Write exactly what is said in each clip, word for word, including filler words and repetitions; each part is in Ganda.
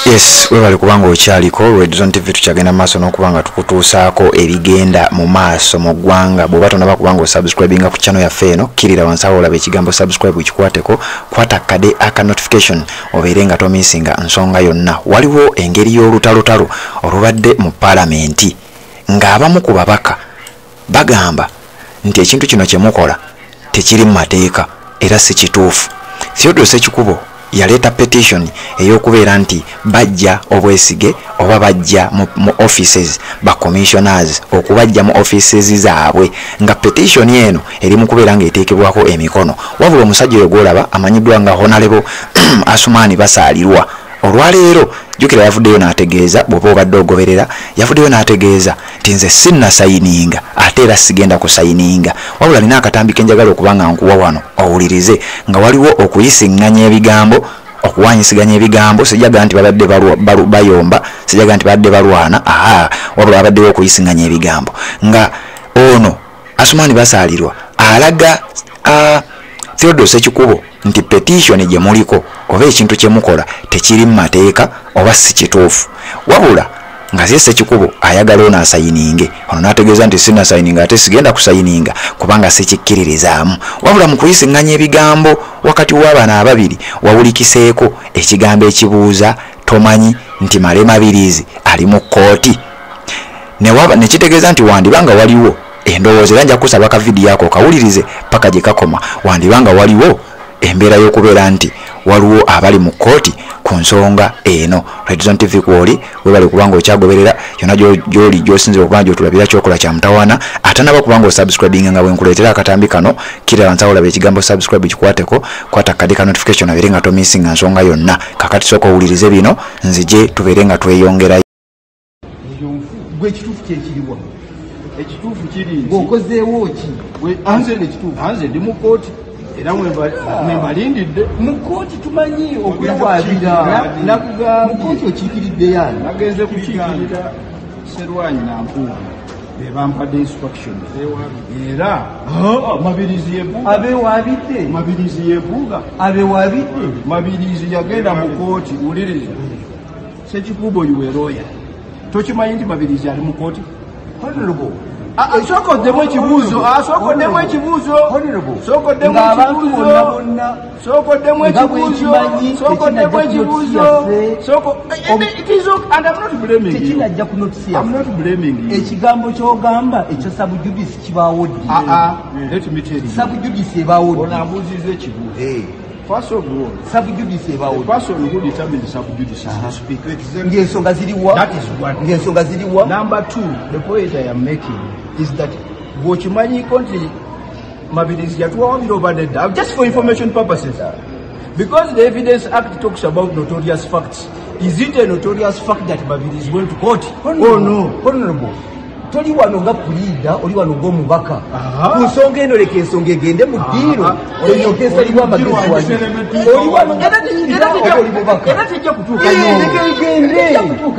Yes, we bali kubanga okyaliko Red Zone T V tukyagenda maaso n'okubanga tukutuusaako ebigenda mu maaso mu ggwanga. Bw'oba tonaba kubanga osubscribinga ku channel yaffe eno, kirira wansi awo olaba ekigambo subscribe kikwateko, kwata kade aka notification obeere nga tomisinga nsonga yonna. Waliwo engeri y'olutalutalo olubadde mu palamenti ng'abamu ku babaka bagamba nti ekintu kino kye mukola tekiri mu mateeka era si kituufu. Theodore Ssekikubo yaleta petition eyokubeera nti bajja obwesige oba bajja mu, mu offices ba commissioners okubajja mu offices zaabwe nga petition eno eri mu kubeera nga eteekebwako emikono. Wabula omusajja oyo gwolaba amanyiddwa nga Honorable Asumani Basalirwa olwaleero jukira yavuddeyo n'ategeeza bw'oba obadde ogoberera yavuddeyo n'ategeeza nti nze sinna sayininga ate era sigenda kusayininga. Wabula nina akatambi kenjagala okubanga nkuwa wano owulirize nga waliwo okuyisiŋŋanya ebigambo okuwanyisiganya ebigambo. Sijaga nti babadde bayomba, sijaga nti babadde balwana, aha, wabula babaddewo okuyisiŋŋanya ebigambo nga ono Asumani Basalirwa alaga uh, Theodore Ssekikubo nti petition gye muliko oba ekintu kye mukola tekiri mu mateeka oba si kituufu. Wabula nga ye Ssekikubo ayagala ono asayininge, ono n'ategeeza nti sinna sayininga ate sigenda kusayininga kubanga sikikkiririzaamu. Wabula mu kuyisiŋŋanya ebigambo wakati w'abaana ababiri wawulikiseeko ekigambo ekibuuza tomanyi nti Male Mabirizi ali mu kkooti ne kitegeeza nti wandibanga waliwo endowooza era nja kusaba ka video yako kawulirize paka gye kakoma. Wandibanga waliwo embeera y'okubeera nti waliwo abali mu kkooti ku nsonga eno. Red Zone T V kwoli webali kubanga okyagoberera yonna gy'oli gy'osinzira okubanga gy'otulabira kyokola kya mutawaana ate naba kubanga osubscribinga nga bwenkuleetera akatambi kano kira wansi awo olaba ekigambo subscribe kikwateko, kwata kade ka notification abeere nga tomisinga nsonga yonna. Kakati sooka owulirize bino nzije tubeere nga tweyongerayo. Gwe kituufu kyekiriwa ekituufu kiri ng'okozeewo ki anze nekituufu anze ndi mu kkooti era mwebalindidde mu kkooti tumanyi okwewaabira mu kkooti okiikiridde yani nagenze kukiikirira Serwanyi Nampuuga be bampadde instruction era Mabirizi yebuuga abewaabidde Mabirizi yebuuga abewaabidde Mabirizi yagenda mu kkooti wuliriza Ssekikubo yuweroya tokimanyi nti Mabirizi ali mu kkooti Honorable Soko demo chibuzo, ah soko demo chibuzo. Soko demo chibuzo. Soko demo chibuzo. Soko demo chibuzo. Soko it is okay and I'm not blaming you. Tekina ku notice. I'm not blaming you. Ekigambo kyogamba ekyo subjudice kibawodde. Ah ah, let me tell you. Subjudice ebawodde. Ona abuzize chibuzo. Eh. First of all, subjudice ebawodde. The person who determines subjudice has speak. Ngensonga ziriwa. That is one. Ngensonga ziriwa. Number two, the point I am making is that Bochimanyi country Mabirizi yatuwawambira over the day, just for information purposes, because the Evidence Act talks about notorious facts. Is it a notorious fact that Mabirizi went to court? Oh no, honorable. Toli wano nga puliida oli wano ng'omubaka ku nsonga eno leka ensonga egende mu ddiiro olyoke esalibwa amagezi wali oli wano nga puliida oli mubaka era tejja kutuuka leka egende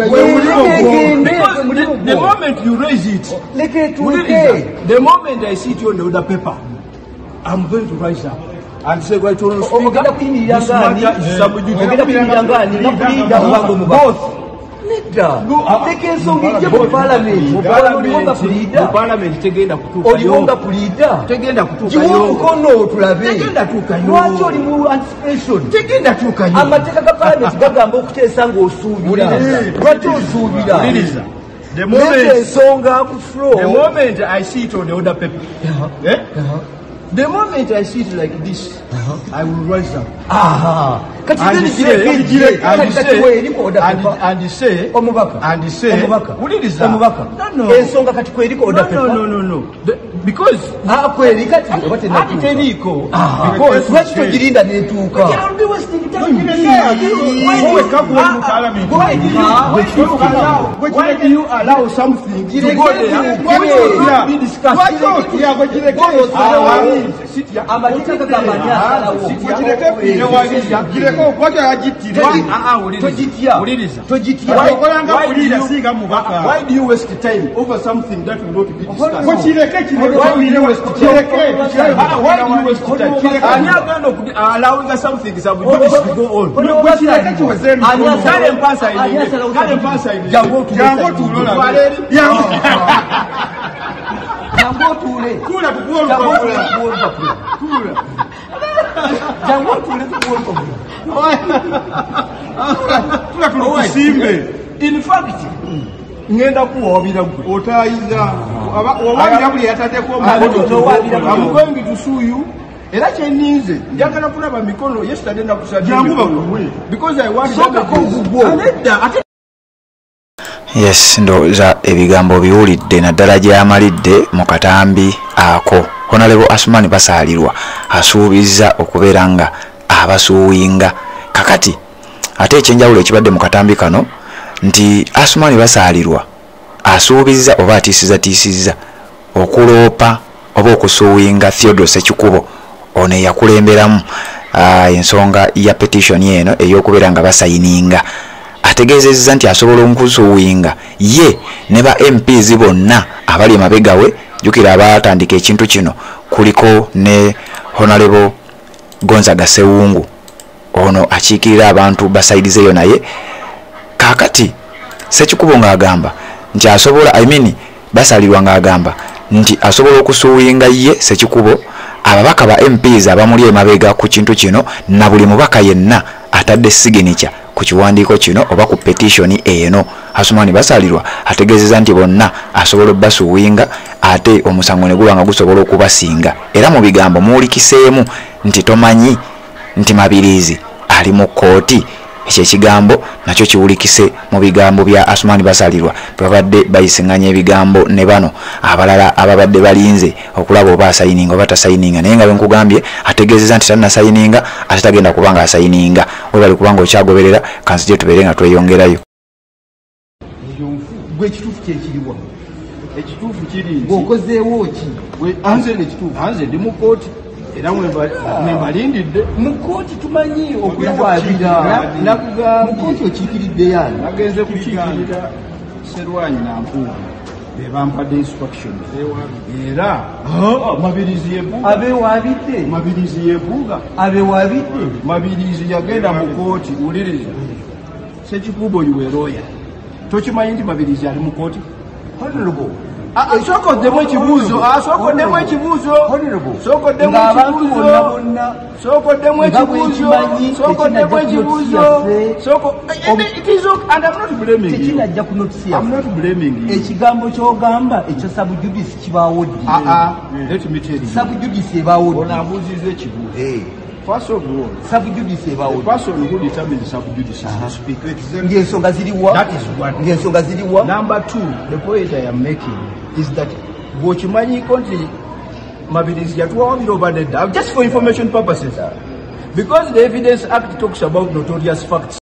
the moment you raise it leka etuuke the moment I see it on the order paper I'm going to rise up and say right on ogenda kuyimirira ngaani ogenda kuyimirira ngaani nga puliida obanga omubaka Nida, leke ensonga ijje mu parliament. Mu parliament tegenda kutuukayo. Oliwonga puliida. Tegenda kutuukayo. Jiwa mukono tulabe. Tegenda tuukayo. Lwaki oli mu anticipation? Tegenda tuukayo. Amateeka ga parliament gagamba okuteesa ng'osuubira. Lwaki osuubira? Uliriza. The moment ensonga ku floor. The moment I see it on the order paper. Eh? The moment I see it like this, uh-huh. I will rise up. Aha. And say, and say, and say, and say, what is that? No, no. No, no, no, no. The, because, ah, kweli kati, what is that? Because, what's the girinda netuka? Why do you allow? Why do you allow something to go there? Why do you be discussed? sitya amateeka gagamba ani asalawo gireko okwakya yagittire togitya togitya why do you waste time over something that will not be discussed kokireke kireke why do you waste time why do you waste time ani agenda okuti allowing something subjudice to go on kokireke kiweze kale mpasa ile kale mpasa ile jango jango tulola jango tule kula kukuwa jango kula tule jango tule tukuwa kula kula kusimbe in fact ngenda kuwabira gwe otayiza owabira buli yataddeko I'm going to sue you era kyeninze njagala kulaba mikono yesterday nakusadde because I want to yes ndowooza ebigambo biwulidde naddala gyamalidde mu katambi ako. Honorable Asumani Basalirwa asuubizza okubeera nga abasuuwinga kakati ate ekyenjawulo ekibadde mu katambi kano nti Asumani Basalirwa asuubizza oba atiisizza tiisizza okuloopa oba okusuuwinga Theodore Ssekikubo ono eyakulemberamu ensonga ya petition eno ey'okubeera nga basayininga. Ategeezezza nti asobola okusuuwinga ye ne ba M Ps bonna abali mabegawe. Jukira abatandika ekintu kino kuliko ne Honorable Gonzaga Sewungu ono akiikirira abantu basaidizeyo naye kakati Ssekikubo ng'agamba nti asobola I mean Basalirwa ng'agamba nti asobola okusuuwinga ye Ssekikubo ababaka ba M Ps abamuli emabega ku kintu kino na buli mubaka yenna atadde signature ku kiwandiiko kino oba ku petition eno. Asumani Basalirwa ategeezezza nti bonna asobola basuuwinga ate omusango ne guba nga gusobola okubasinga era mu bigambo muwulikiseemu nti tomanyi nti Mabirizi ali mu kooti. Ekyo ekigambo nakyo kiwulikise mu bigambo bya Asumani Basalirwa babadde bayisinganya ebigambo ne bano abalala ababadde balinze okulaba oba asayininga oba tasayininga naye nga bwe nkugambye ategeezezza nti talina sayininga ate tagenda kubanga asayininga webali kubanga okyagoberera kanzije tubeere nga tweyongerayo. gwe ekituufu kyekiriwa ekituufu kiri ng'okozeewo ki anze nekituufu anze ndi mu kooti era mwembalindidde mu kooti tumanyi okuwaabira nakugambye mu kooti okiikiridde yaani nagenze kukiikirira Serwanyi Nampuuga be bampadde instruction era Mabirizi yebuga abewaabidde Mabirizi yebuga abewaabidde Mabirizi yagenda mu kooti wuliriza Ssekikubo yuweroya tokimanyi nti Mabirizi ali mu kooti honorable sokoddemu ekibuuzo sokoddemu ekibuuzo sokoddemu ekibuuzo sokoddemu ekibuuzo sokoddemu ekibuuzo soko it is okay and I'm not blaming you tekinajja ku notice I'm not blaming you ekigambo ky'ogamba ekyo subjudice kibaawo ddi ah let me tell you subjudice ebaawo ddi onambuuziza ekibuuzo first of all subjudice ebaawo the person who determines subjudice is to speak ng'ensonga ziriwa that is one ng'ensonga ziriwa number two the point I am making is that bw'okimanyiko nti Mabirizi yatuwawabira over the just for information purposes because the Evidence Act talks about notorious facts.